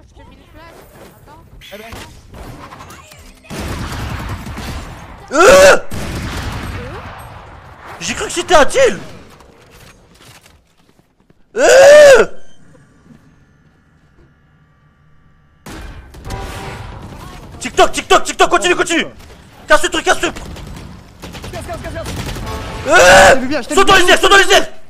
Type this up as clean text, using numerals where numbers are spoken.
je te mets une flash. Attends. Eh ben. J'ai cru que c'était un kill. TikTok, TikTok, TikTok, continue, continue. Casse le truc, casse le truc. Casse. Saute dans les airs, saute dans les airs.